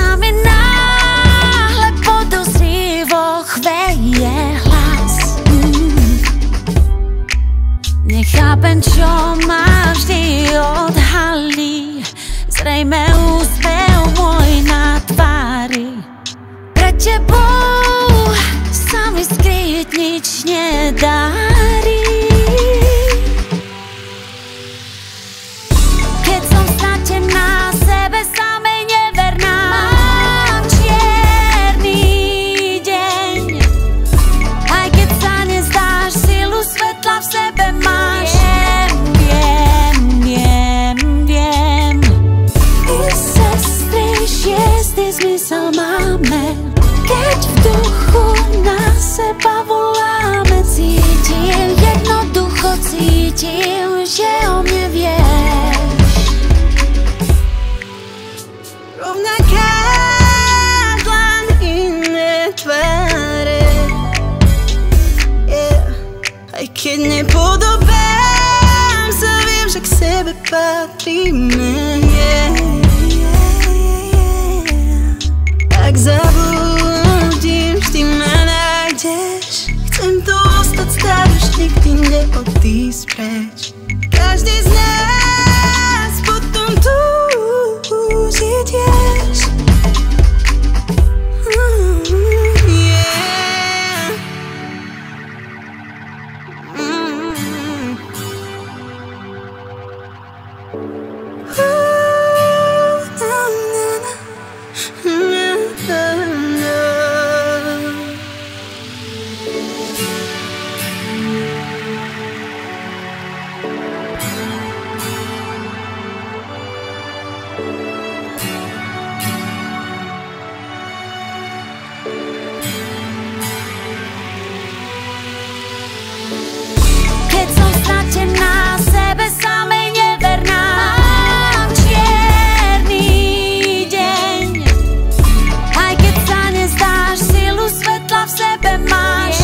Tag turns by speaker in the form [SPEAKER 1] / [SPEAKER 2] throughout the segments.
[SPEAKER 1] sa mi náhle podozrivo chveje hlas. Nechápem, čo ma vždy odhalí, zrejme úsmev môj na tvári. Pred tebou sa mi skryť nič nedarí. Keď som stratená, sebe samej neverná, mám čierny deň. Aj keď sa nezdáš, silu svetla v sebe máš. Viem. My sestry, šiestý zmysel máme, keď v duchu na seba voláme. Cítim, jednoducho cítim, že o mne vieš.
[SPEAKER 2] Rovnaká dlaň, iné tváre, Aj keď nepodobám sa, viem, že k sebe patríme. Ak zablúdim, vždy ma nájdeš. Chcem tu ostať stáť, už nikdy neodísť preč. Každý z nás potom túži tiež.
[SPEAKER 1] Keď som stratená, sebe samej neverná, mám čierny deň. Aj keď sa nezdáš, silu svetla v sebe máš.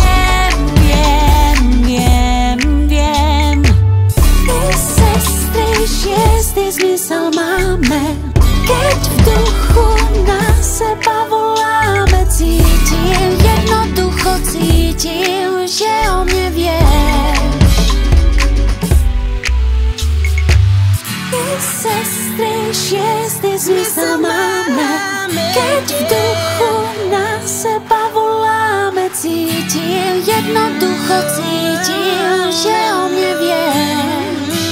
[SPEAKER 1] Viem. My sestry, šiestý zmysel máme, keď v duchu na seba voláme. Cítim, jednoducho cítim, že o mne vieš. My sestry, šiestý zmysel máme, keď v duchu na seba voláme. Cítim, jednoducho cítim, že o mne vieš.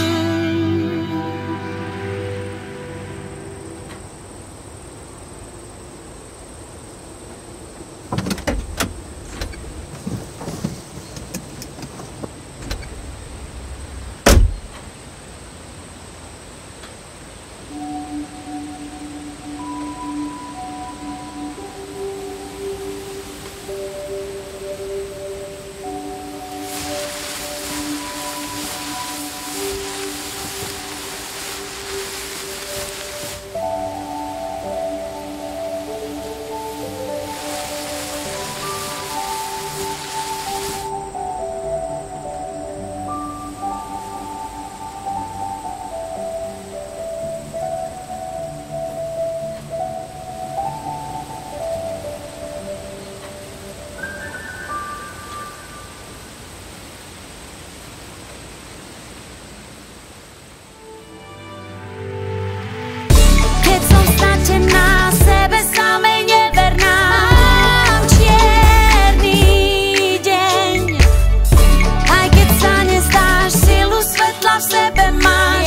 [SPEAKER 1] Sebe samej neverná, mám čierny deň. Aj keď sa nezdáš, silu svetla v sebe máš.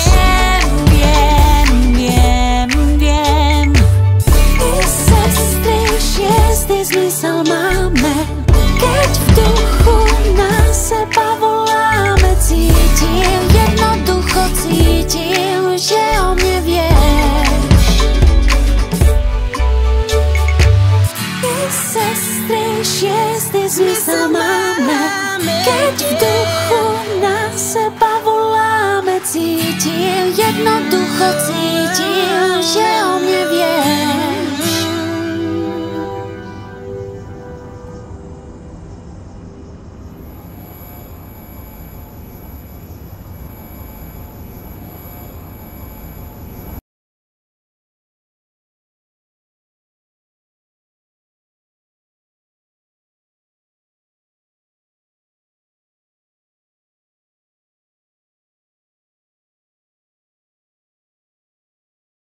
[SPEAKER 1] Viem. My sestry, šiestý zmysel máme, keď v duchu na seba voláme. Cítim, jednoducho cítim, že o mne vieš. Sestry, šiestý zmysel máme, keď v duchu na seba voláme. Cítim, jednoducho cítim.